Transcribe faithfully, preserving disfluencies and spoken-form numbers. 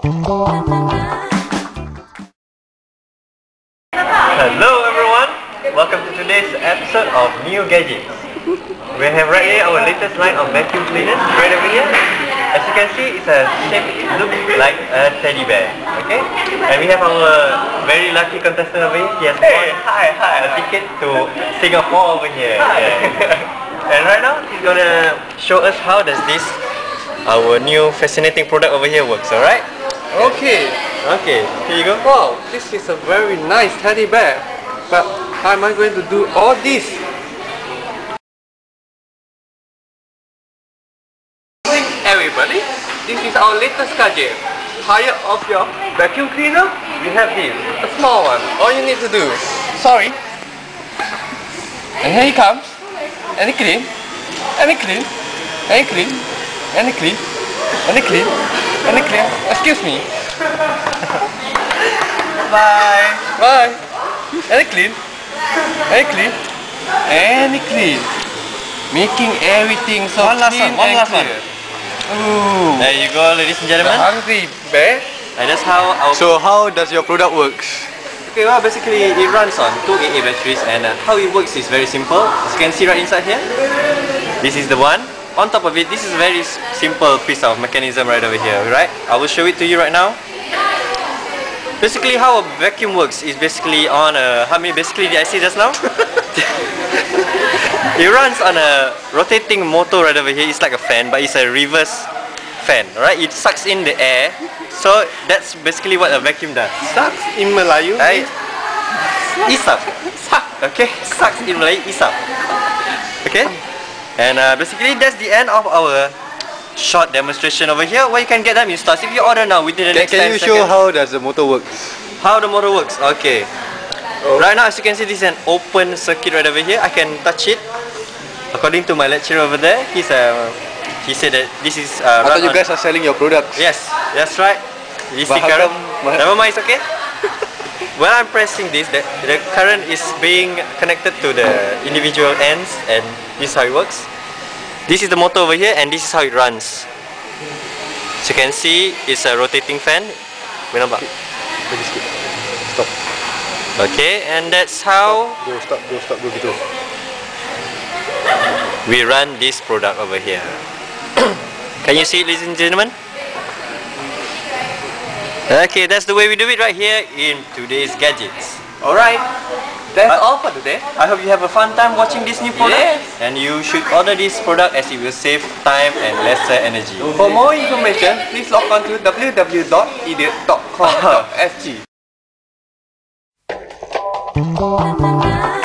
Hello everyone, welcome to today's episode of New Gadgets. We have right here our latest line of vacuum cleaners right over here. As you can see, it's a shape look like a teddy bear. Okay, and we have our very lucky contestant over here. He has Hey, won hi, hi. a ticket to Singapore over here. Yeah. And right now he's gonna show us how does this our new fascinating product over here works. Alright? Okay. Okay, here you go. Wow, this is a very nice teddy bear. But how am I going to do all this? Everybody, this is our latest gadget. Hire of your vacuum cleaner. We have this. A small one. All you need to do. Sorry. And here he comes. And he clean. And he clean. And he clean. And he clean. And he clean. And he clean. Excuse me. Bye. Bye. And he clean. And he clean. And he clean. Making everything so One last clean one, one and last one. clear. Ooh. There you go, ladies and The gentlemen. hungry bear. And that's how our So how does your product works? okay, well basically it runs on two A A batteries, and uh, how it works is very simple. As you can see right inside here, this is the one. On top of it, this is a very s- simple piece of mechanism right over here, right? I will show it to you right now. Basically how a vacuum works is basically on a, how many basically did I say just now? It runs on a rotating motor right over here. It's like a fan, but it's a reverse fan, right? It sucks in the air. So that's basically what a vacuum does. Sucks in Melayu. Right? Isap. Suck. Okay? Sucks in Malay, isap. Okay? And uh, basically that's the end of our short demonstration over here. Where you can get them in stores. If you order now within the Can, next can ten you show seconds. how does the motor works? How the motor works? Okay. Oh. Right now, as you can see, this is an open circuit right over here. I can touch it. According to my lecturer over there, he's uh, he said that this is. Uh, I thought run you on- guys are selling your products. Yes, that's right. You see But how current? come- Never mind, it's okay. When I'm pressing this, the, the current is being connected to the individual ends, and this is how it works. This is the motor over here, and this is how it runs. So you can see, it's a rotating fan. Boleh nampak? Lagi sikit. Stop. Okay, and that's how Go stop, go stop, go gitu. we run this product over here. Can you see it, ladies and gentlemen? Okay, that's the way we do it right here in today's gadgets. Alright, That's Uh, all for today. I hope you have a fun time watching this new product. Yes. And you should order this product as it will save time and lesser energy. For more information, please log on to w w w dot idiot dot com dot s g.